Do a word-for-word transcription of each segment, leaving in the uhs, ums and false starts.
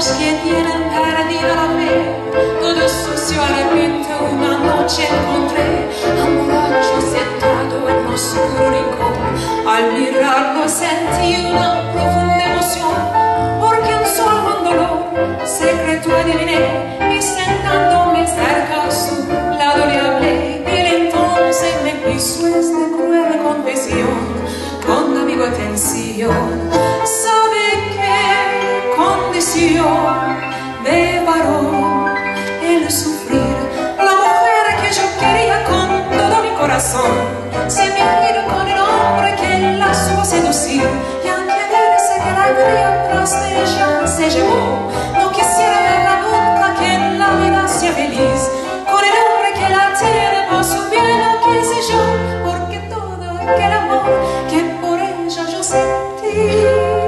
los que tienen perdida la fe, todo sucio a repente una noche encontré a un borracho sentado en un oscuro rincón. Al mirarlo sentí una profunda emoción, porque un solo un dolor secreto adiviné, y sentándome cerca a su lado le hablé. Él entonces me quiso esta cruel confesión con amigo atención. ¿Sabe qué condición de varón el sufrir? La mujer que yo quería con todo mi corazón se me ha ido con el hombre que la supo seducir, y aunque dice que la alegría tras de ella se llevó, no quisiera verla nunca que en la vida sea feliz con el hombre que la tiene por su bien, o qué sé yo, porque todo aquel amor que por ella yo sentí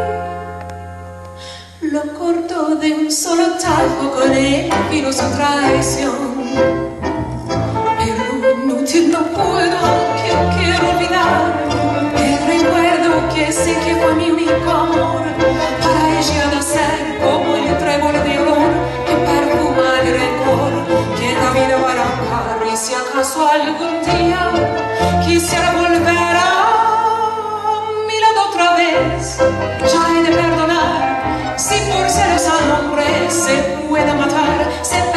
lo cortó de un solo tajo, con él vino su traición. Pero inútil, no puedo, aunque quiero olvidar el recuerdo que sé que fue mi único amor. Para ella ha de ser como el trébol de olor que perfuma el rencor que la vida va a arrancar. Y si acaso algún día quisiera volver a mi lado otra vez, ya he de perdonar. Si por celos al hombre se puede matar, se